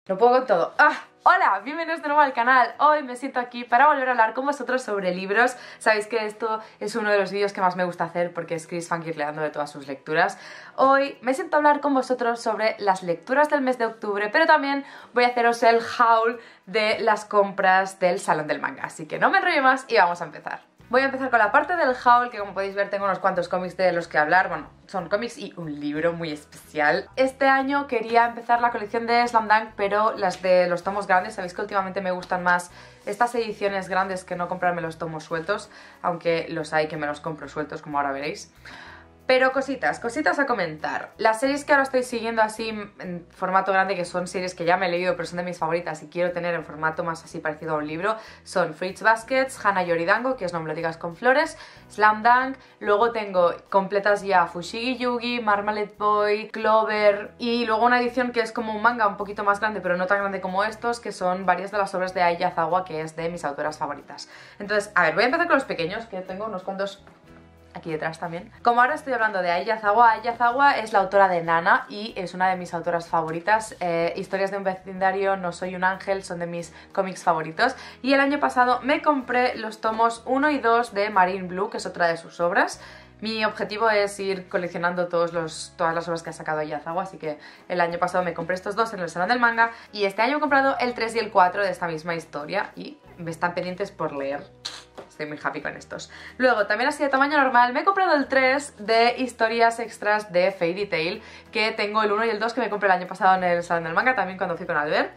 No puedo con todo. ¡Ah! Hola, bienvenidos de nuevo al canal. Hoy me siento aquí para volver a hablar con vosotros sobre libros. Sabéis que esto es uno de los vídeos que más me gusta hacer porque es Chris fangirleando de todas sus lecturas. Hoy me siento a hablar con vosotros sobre las lecturas del mes de octubre, pero también voy a haceros el haul de las compras del Salón del Manga. Así que no me enrollo más y vamos a empezar. Voy a empezar con la parte del haul, que como podéis ver tengo unos cuantos cómics de los que hablar. Bueno, son cómics y un libro muy especial. Este año quería empezar la colección de Slam Dunk, pero las de los tomos grandes. Sabéis que últimamente me gustan más estas ediciones grandes que no comprarme los tomos sueltos, aunque los hay que me los compro sueltos, como ahora veréis. Pero cositas a comentar. Las series que ahora estoy siguiendo así en formato grande, que son series que ya me he leído pero son de mis favoritas y quiero tener en formato más así parecido a un libro, son Fruits Basket, Hana Yori Dango, que es No me lo digas con flores, Slam Dunk, luego tengo completas ya Fushigi Yugi, Marmalade Boy, Clover y luego una edición que es como un manga un poquito más grande pero no tan grande como estos, que son varias de las obras de Ai Yazawa, que es de mis autoras favoritas. Entonces, a ver, voy a empezar con los pequeños, que tengo unos cuantos aquí detrás también. Como ahora estoy hablando de Ai Yazawa es la autora de Nana y es una de mis autoras favoritas. Historias de un vecindario, No soy un ángel son de mis cómics favoritos. Y el año pasado me compré los tomos 1 y 2 de Marine Blue, que es otra de sus obras. Mi objetivo es ir coleccionando todas las obras que ha sacado Ai Yazawa, así que el año pasado me compré estos dos en el Salón del Manga y este año he comprado el 3 y el 4 de esta misma historia y me están pendientes por leer. Estoy muy happy con estos. Luego, también así de tamaño normal, me he comprado el 3 de historias extras de Fairy Tail, que tengo el 1 y el 2 que me compré el año pasado en el Salón del Manga, también cuando fui con Albert.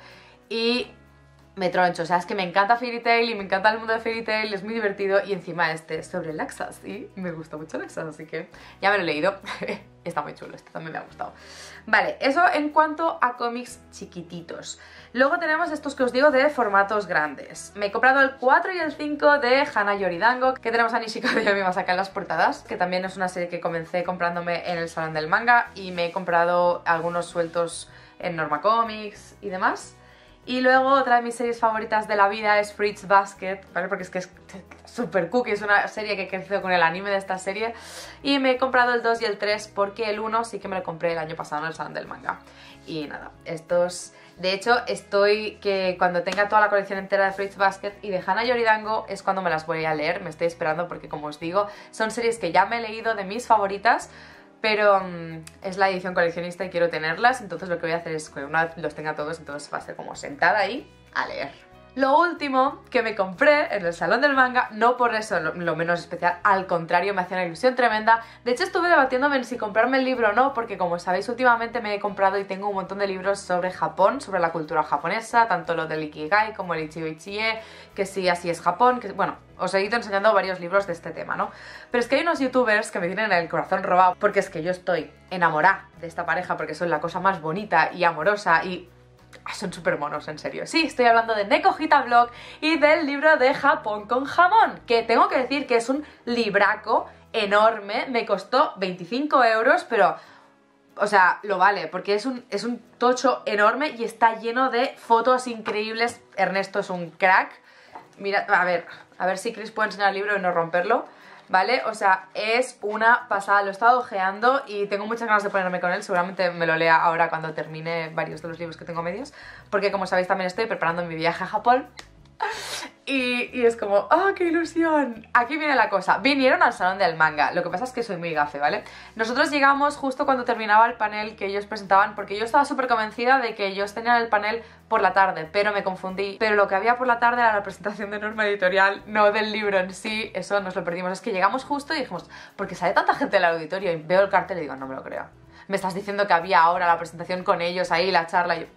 Y me troncho, o sea, es que me encanta Fairy Tail y me encanta el mundo de Fairy Tail, es muy divertido y encima este es sobre Laxas y me gusta mucho Laxas, así que ya me lo he leído. Está muy chulo, este también me ha gustado. Vale, eso en cuanto a cómics chiquititos. Luego tenemos estos que os digo de formatos grandes. Me he comprado el 4 y el 5 de Hana Yori Dango, que tenemos a Nishikado y a Masaka en las portadas, que también es una serie que comencé comprándome en el Salón del Manga y me he comprado algunos sueltos en Norma Comics y demás. Y luego otra de mis series favoritas de la vida es Fruits Basket, ¿vale? Porque es que es super cookie, es una serie que he crecido con el anime de esta serie. Y me he comprado el 2 y el 3 porque el 1 sí que me lo compré el año pasado en el Salón del Manga. Y nada, estos... De hecho, estoy que cuando tenga toda la colección entera de Fruits Basket y de Hana Yori Dango es cuando me las voy a leer. Me estoy esperando porque, como os digo, son series que ya me he leído, de mis favoritas, pero es la edición coleccionista y quiero tenerlas, entonces lo que voy a hacer es que una vez los tenga todos, entonces va a ser como sentada ahí a leer. Lo último que me compré en el Salón del Manga, no por eso lo menos especial, al contrario, me hacía una ilusión tremenda. De hecho estuve debatiéndome en si comprarme el libro o no, porque como sabéis últimamente me he comprado y tengo un montón de libros sobre Japón, sobre la cultura japonesa, tanto lo del Ikigai como el Ichigo Ichie, que sí, así es Japón, que bueno, os he ido enseñando varios libros de este tema, ¿no? Pero es que hay unos youtubers que me tienen el corazón robado, porque es que yo estoy enamorada de esta pareja, porque son la cosa más bonita y amorosa y... son súper monos, en serio. Sí, estoy hablando de Neko Hita Blog y del libro de Japón con jamón, que tengo que decir que es un libraco enorme, me costó 25 euros, pero... o sea, lo vale, porque es un tocho enorme y está lleno de fotos increíbles. Ernesto es un crack. Mira, a ver si Chris puede enseñar el libro y no romperlo, ¿vale? O sea, es una pasada, lo he estado ojeando y tengo muchas ganas de ponerme con él. Seguramente me lo lea ahora cuando termine varios de los libros que tengo medios, porque como sabéis también estoy preparando mi viaje a Japón. Y es como, ¡oh, qué ilusión! Aquí viene la cosa, vinieron al Salón del Manga, lo que pasa es que soy muy gafe, ¿vale? Nosotros llegamos justo cuando terminaba el panel que ellos presentaban, porque yo estaba súper convencida de que ellos tenían el panel por la tarde, pero me confundí. Pero lo que había por la tarde era la presentación de Norma Editorial, no del libro en sí, eso nos lo perdimos. Es que llegamos justo y dijimos, ¿por qué sale tanta gente del auditorio? Y veo el cartel y digo, no me lo creo. Me estás diciendo que había ahora la presentación con ellos ahí, la charla, y yo...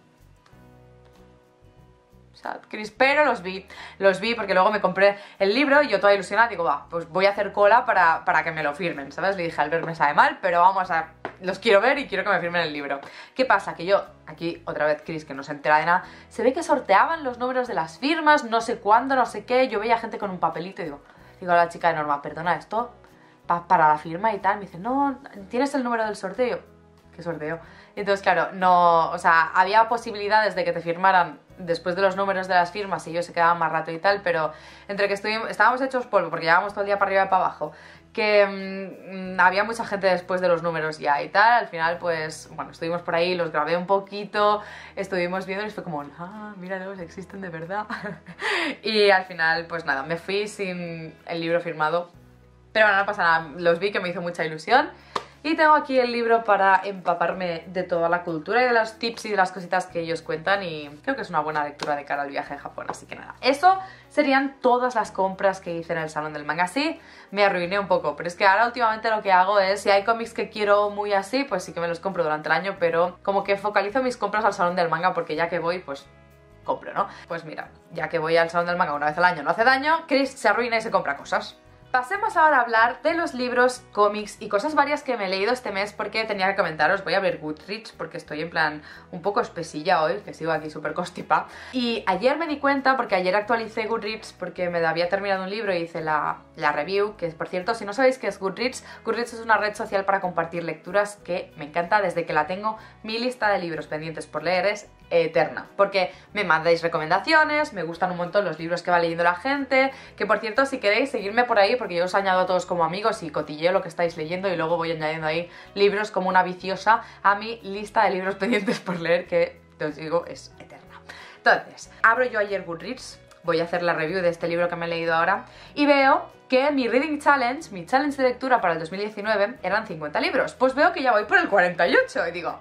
Chris, pero los vi porque luego me compré el libro y yo toda ilusionada digo, va, pues voy a hacer cola para que me lo firmen, ¿sabes? Le dije, Albert, me sabe mal, pero vamos a... los quiero ver y quiero que me firmen el libro. ¿Qué pasa? Que yo, aquí otra vez Chris, que no se entera de nada, se ve que sorteaban los números de las firmas, no sé cuándo, no sé qué, yo veía gente con un papelito y digo a la chica de Norma, perdona, esto para la firma y tal, me dice, no, ¿tienes el número del sorteo? qué sorteo. Entonces, claro, no, o sea, había posibilidades de que te firmaran después de los números de las firmas y ellos se quedaban más rato y tal, pero entre que estábamos hechos polvo porque llevábamos todo el día para arriba y para abajo, que había mucha gente después de los números ya y tal, al final pues, bueno, estuvimos por ahí, los grabé un poquito, estuvimos viendo y fue como, míralos, existen de verdad. Y al final, pues nada, me fui sin el libro firmado, pero bueno, no pasa nada, los vi que me hizo mucha ilusión. Y tengo aquí el libro para empaparme de toda la cultura y de los tips y de las cositas que ellos cuentan, y creo que es una buena lectura de cara al viaje a Japón, así que nada. Eso serían todas las compras que hice en el Salón del Manga. Sí, me arruiné un poco, pero es que ahora últimamente lo que hago es, si hay cómics que quiero muy así, pues sí que me los compro durante el año, pero como que focalizo mis compras al Salón del Manga porque ya que voy, pues compro, ¿no? Pues mira, ya que voy al Salón del Manga una vez al año, no hace daño, Chris se arruina y se compra cosas. Pasemos ahora a hablar de los libros, cómics y cosas varias que me he leído este mes, porque tenía que comentaros. Voy a abrir Goodreads porque estoy en plan un poco espesilla hoy, que sigo aquí súper constipa. Y ayer me di cuenta, porque ayer actualicé Goodreads porque me había terminado un libro y hice la review, que por cierto, si no sabéis qué es Goodreads, Goodreads es una red social para compartir lecturas que me encanta. Desde que la tengo, mi lista de libros pendientes por leer es eterna, porque me mandáis recomendaciones, me gustan un montón los libros que va leyendo la gente, que por cierto, si queréis seguirme por ahí, porque yo os añado a todos como amigos y cotilleo lo que estáis leyendo y luego voy añadiendo ahí libros como una viciosa a mi lista de libros pendientes por leer, que te os digo es eterna. Entonces, abro yo ayer Goodreads, voy a hacer la review de este libro que me he leído ahora y veo que mi Reading Challenge, mi challenge de lectura para el 2019 eran 50 libros, pues veo que ya voy por el 48 y digo,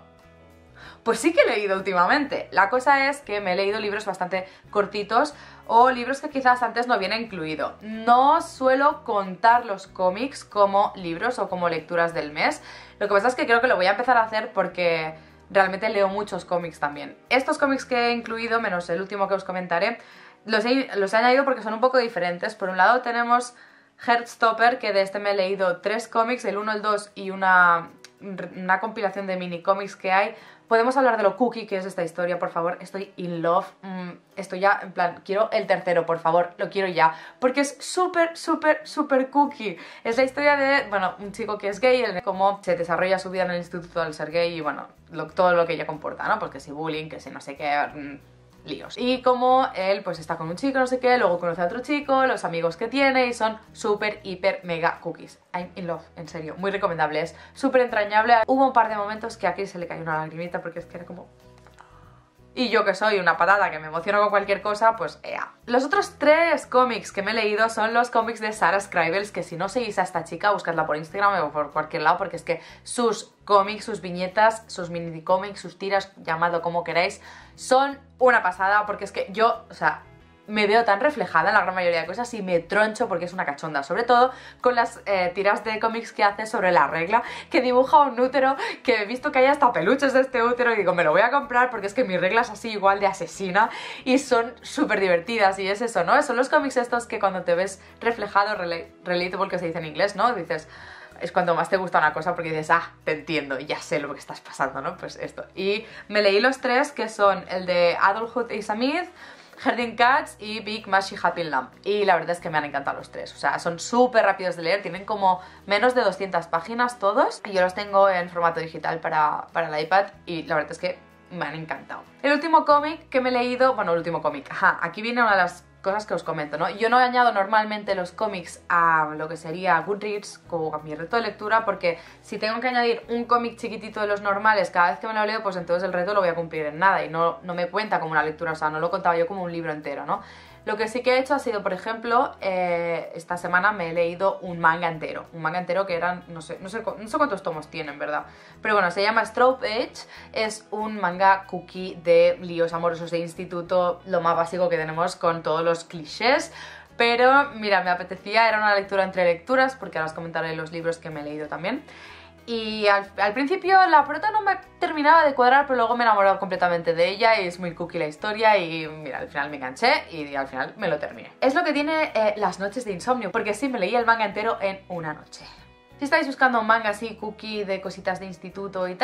pues sí que he leído últimamente. La cosa es que me he leído libros bastante cortitos o libros que quizás antes no hubiera incluido. No suelo contar los cómics como libros o como lecturas del mes. Lo que pasa es que creo que lo voy a empezar a hacer porque realmente leo muchos cómics también. Estos cómics que he incluido, menos el último que os comentaré, los he añadido porque son un poco diferentes. Por un lado tenemos Heartstopper, que de este me he leído 3 cómics, el 1, el 2 y una compilación de mini cómics que hay. Podemos hablar de lo cookie que es esta historia, por favor. Estoy in love. Estoy ya, en plan, quiero el tercero, por favor. Lo quiero ya. Porque es súper, súper, súper cookie. Es la historia de, bueno, un chico que es gay, cómo se desarrolla su vida en el instituto al ser gay y, bueno, todo lo que ella comporta, ¿no? Pues que si bullying, que si no sé qué... líos. Y como él pues está con un chico, no sé qué, luego conoce a otro chico, los amigos que tiene y son súper, hiper, mega cookies. I'm in love, en serio, muy recomendable, es súper entrañable. Hubo un par de momentos que a Chris se le cayó una lagrimita porque es que era como... Y yo que soy una patata que me emociono con cualquier cosa, pues ea. Los otros 3 cómics que me he leído son los cómics de Sarah Scribbles, que si no seguís a esta chica, buscadla por Instagram o por cualquier lado, porque es que sus cómics, sus viñetas, sus mini cómics, sus tiras, llamadlo como queráis, son una pasada, porque es que yo, o sea... me veo tan reflejada en la gran mayoría de cosas y me troncho porque es una cachonda, sobre todo con las tiras de cómics que hace sobre la regla, que dibuja un útero, que he visto que hay hasta peluches de este útero y digo, me lo voy a comprar porque es que mi regla es así igual de asesina y son súper divertidas. Y es eso, ¿no? Son los cómics estos que cuando te ves reflejado, relatable, que se dice en inglés, ¿no? Dices... es cuando más te gusta una cosa porque dices, te entiendo, ya sé lo que estás pasando, ¿no? Pues esto. Y me leí los 3, que son el de Adulthood is a Myth, Herding Cats y Big Mushy Happy Lamp. Y la verdad es que me han encantado los 3. O sea, son súper rápidos de leer, tienen como menos de 200 páginas todos. Y yo los tengo en formato digital para el iPad y la verdad es que me han encantado. El último cómic que me he leído, bueno, el último cómic, aquí viene una de las cosas que os comento, ¿no? Yo no añado normalmente los cómics a lo que sería Goodreads o a mi reto de lectura, porque si tengo que añadir un cómic chiquitito de los normales cada vez que me lo leo, pues entonces el reto lo voy a cumplir en nada y no me cuenta como una lectura, o sea, no lo contaba yo como un libro entero, ¿no? Lo que sí que he hecho ha sido, por ejemplo, esta semana me he leído un manga entero que eran, no sé cuántos tomos tienen, ¿verdad? Pero bueno, se llama Strobe Edge, es un manga cookie de líos amorosos de instituto, lo más básico que tenemos con todos los clichés. Pero mira, me apetecía, era una lectura entre lecturas, porque ahora os comentaré los libros que me he leído también. Y al principio la prota no me terminaba de cuadrar, pero luego me he enamorado completamente de ella y es muy cookie la historia y mira, al final me enganché y al final me lo terminé. Es lo que tiene las noches de insomnio, porque sí, me leí el manga entero en una noche. Si estáis buscando un manga así cookie de cositas de instituto y tal,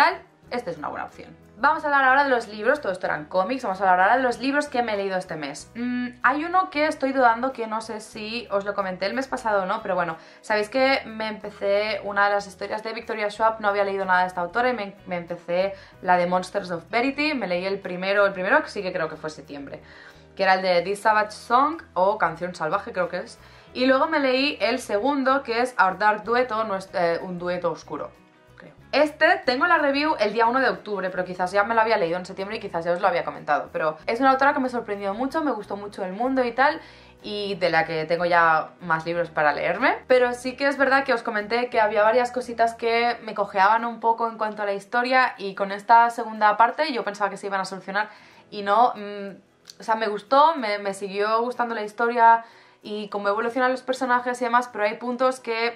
este es una buena opción. Vamos a hablar ahora de los libros, todo esto eran cómics, vamos a hablar ahora de los libros que me he leído este mes. Hay uno que estoy dudando, que no sé si os lo comenté el mes pasado o no, pero bueno, sabéis que me empecé una de las historias de Victoria Schwab, no había leído nada de esta autora y me empecé la de Monsters of Verity, me leí el primero que sí que creo que fue septiembre, que era el de This Savage Song, o Canción Salvaje creo que es, y luego me leí el segundo, que es Our Dark Dueto, un dueto oscuro. Este tengo la review el día 1 de octubre, pero quizás ya me lo había leído en septiembre y quizás ya os lo había comentado. Pero es una autora que me sorprendió mucho, me gustó mucho el mundo y tal, y de la que tengo ya más libros para leerme. Pero sí que es verdad que os comenté que había varias cositas que me cojeaban un poco en cuanto a la historia, y con esta segunda parte yo pensaba que se iban a solucionar y no. O sea, me gustó, me siguió gustando la historia y cómo evolucionan los personajes y demás, pero hay puntos que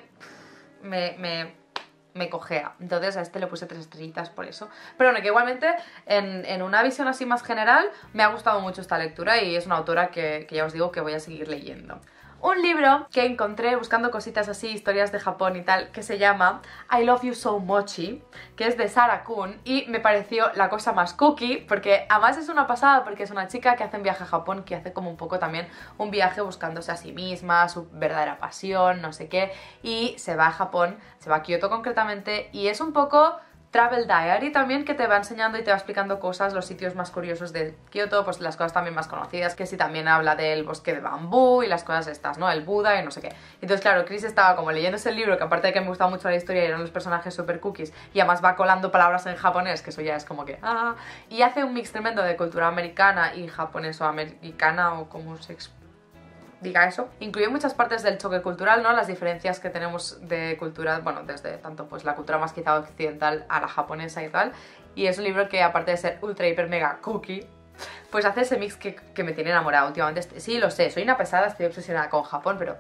me cojea. Entonces a este le puse 3 estrellitas por eso. Pero bueno, que igualmente en una visión así más general me ha gustado mucho esta lectura y es una autora que ya os digo que voy a seguir leyendo. Un libro que encontré buscando cositas así, historias de Japón y tal, que se llama I Love You So Mochi, que es de Sara Kuhn, y me pareció la cosa más cookie, porque además es una pasada, porque es una chica que hace un viaje a Japón, que hace como un poco también un viaje buscándose a sí misma, su verdadera pasión, no sé qué, y se va a Japón, se va a Kioto concretamente, y es un poco travel diary también, que te va enseñando y te va explicando cosas, los sitios más curiosos de Kioto, pues las cosas también más conocidas, que sí, también habla del bosque de bambú y las cosas estas, ¿no? El Buda y no sé qué. Entonces claro, Chris estaba como leyéndose el libro, que aparte de que me gustaba mucho la historia y eran los personajes super cookies, y además va colando palabras en japonés, que eso ya es como que y hace un mix tremendo de cultura americana y japonés o americana, o como se diga eso. Incluye muchas partes del choque cultural, ¿no? Las diferencias que tenemos de cultura, bueno, desde tanto pues la cultura más quizá occidental a la japonesa y tal. Y es un libro que, aparte de ser ultra hiper mega cookie, pues hace ese mix que me tiene enamorada últimamente. Sí, lo sé, soy una pesada, estoy obsesionada con Japón, pero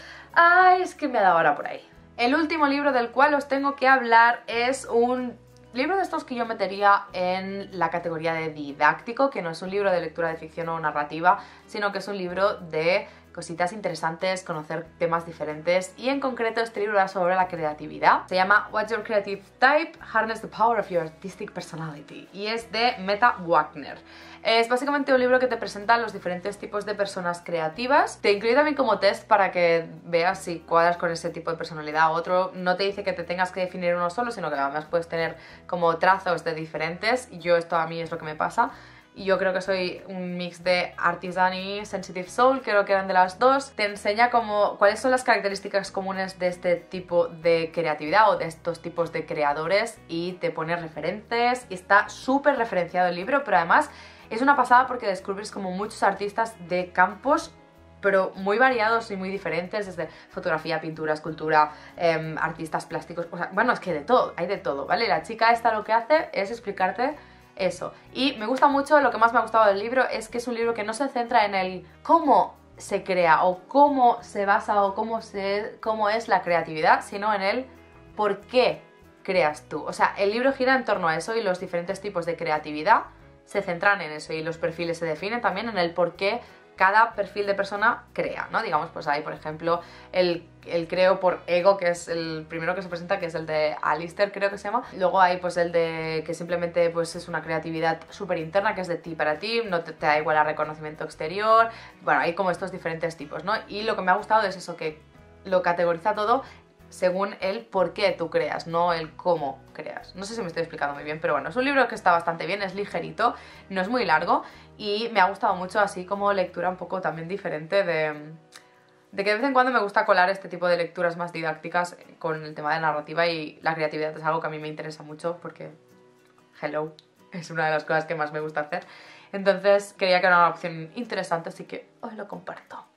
ay, es que me ha dado ahora por ahí. El último libro del cual os tengo que hablar es un libro de estos que yo metería en la categoría de didáctico, que no es un libro de lectura de ficción o narrativa, sino que es un libro de cositas interesantes, conocer temas diferentes, y en concreto este libro va sobre la creatividad. Se llama What's Your Creative Type? Harness the Power of Your Artistic Personality, y es de Meta Wagner. Es básicamente un libro que te presenta los diferentes tipos de personas creativas. Te incluye también como test para que veas si cuadras con ese tipo de personalidad u otro. No te dice que te tengas que definir uno solo, sino que además puedes tener como trazos de diferentes. Esto a mí es lo que me pasa. Y yo creo que soy un mix de Artisan y Sensitive Soul, creo que eran de las dos. Te enseña como cuáles son las características comunes de este tipo de creatividad o de estos tipos de creadores, y te pone referentes, y está súper referenciado el libro, pero además es una pasada porque descubres como muchos artistas de campos pero muy variados y muy diferentes, desde fotografía, pintura, escultura, artistas plásticos, o sea, bueno, es que de todo, hay de todo, ¿vale? La chica esta lo que hace es explicarte eso. Y me gusta mucho, lo que más me ha gustado del libro es que es un libro que no se centra en el cómo se crea o cómo se basa o cómo es la creatividad, sino en el por qué creas tú. O sea, el libro gira en torno a eso, y los diferentes tipos de creatividad se centran en eso, y los perfiles se definen también en el por qué cada perfil de persona crea, ¿no? Digamos, pues hay, por ejemplo, el creo por ego, que es el primero que se presenta, que es el de Alistair, creo que se llama. Luego hay pues el de que simplemente pues es una creatividad súper interna, que es de ti para ti, no te da igual al reconocimiento exterior. Bueno, hay como estos diferentes tipos, ¿no? Y lo que me ha gustado es eso, que lo categoriza todo según el por qué tú creas, no el cómo creas. No sé si me estoy explicando muy bien, pero bueno, es un libro que está bastante bien, es ligerito, no es muy largo, y me ha gustado mucho, así como lectura un poco también diferente de que de vez en cuando me gusta colar este tipo de lecturas más didácticas con el tema de narrativa, y la creatividad es algo que a mí me interesa mucho porque, hello, es una de las cosas que más me gusta hacer. Entonces creía que era una opción interesante, así que os lo comparto.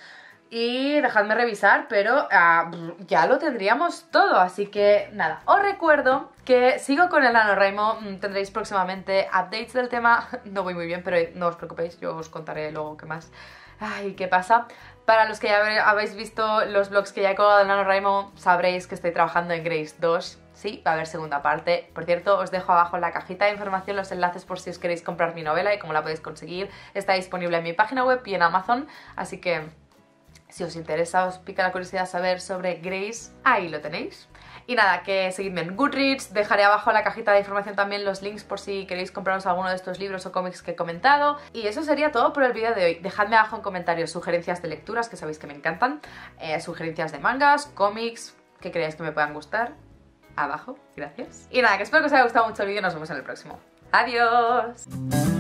Y dejadme revisar, pero ya lo tendríamos todo, así que nada, os recuerdo que sigo con el NaNoWriMo, tendréis próximamente updates del tema, no voy muy bien, pero no os preocupéis, yo os contaré luego qué más. Ay, ¿qué pasa? Para los que ya habéis visto los vlogs que ya he colgado del NaNoWriMo, sabréis que estoy trabajando en Grace 2, sí, va a haber segunda parte. Por cierto, os dejo abajo en la cajita de información los enlaces por si os queréis comprar mi novela y cómo la podéis conseguir. Está disponible en mi página web y en Amazon, así que Si os interesa, os pica la curiosidad saber sobre Grace, ahí lo tenéis. Y nada, que seguidme en Goodreads, dejaré abajo en la cajita de información también los links por si queréis compraros alguno de estos libros o cómics que he comentado. Y eso sería todo por el vídeo de hoy. Dejadme abajo en comentarios sugerencias de lecturas, que sabéis que me encantan, sugerencias de mangas, cómics, que creáis que me puedan gustar, abajo, gracias. Y nada, que espero que os haya gustado mucho el vídeo y nos vemos en el próximo. ¡Adiós!